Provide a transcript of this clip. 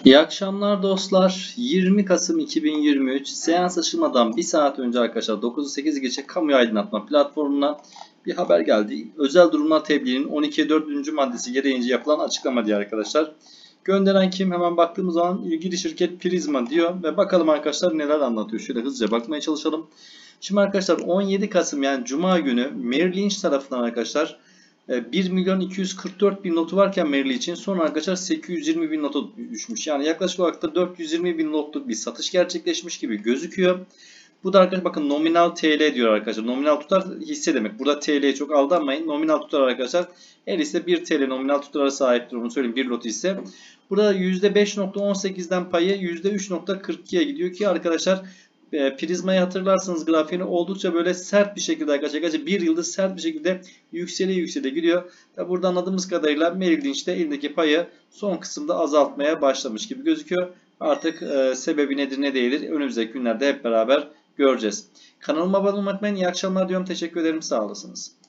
İyi akşamlar dostlar. 20 Kasım 2023 seans açılmadan 1 saat önce arkadaşlar 9'u 8 geçe kamuya aydınlatma platformuna bir haber geldi. Özel durumlar tebliğinin 12.4. maddesi gereğince yapılan açıklama diye arkadaşlar. Gönderen kim? Hemen baktığımız zaman ilgili şirket Prizma diyor ve bakalım arkadaşlar neler anlatıyor. Şöyle hızlıca bakmaya çalışalım. Şimdi arkadaşlar 17 Kasım yani Cuma günü Merrill Lynch tarafından arkadaşlar 1.244.000 notu varken Merrill için sonra arkadaşlar 820.000 nota düşmüş. Yani yaklaşık olarak da 420.000 notluk bir satış gerçekleşmiş gibi gözüküyor. Bu da arkadaşlar bakın nominal TL diyor arkadaşlar. Nominal tutar hisse demek. Burada TL'ye çok aldanmayın. Nominal tutar arkadaşlar. Her hisse 1 TL nominal tutara sahiptir. Onu söyleyeyim, bir lot hisse. Burada %5.18'den payı %3.42'ye gidiyor ki arkadaşlar Prizma'yı hatırlarsanız grafiğini oldukça böyle sert bir şekilde arkadaşlar bir yıldız sert bir şekilde yüksele gidiyor. Burada anladığımız kadarıyla Merrill Lynch'te elindeki payı son kısımda azaltmaya başlamış gibi gözüküyor. Artık sebebi nedir ne değildir önümüzdeki günlerde hep beraber göreceğiz. Kanalıma abone olmayı unutmayın. İyi akşamlar diyorum. Teşekkür ederim. Sağ olasınız.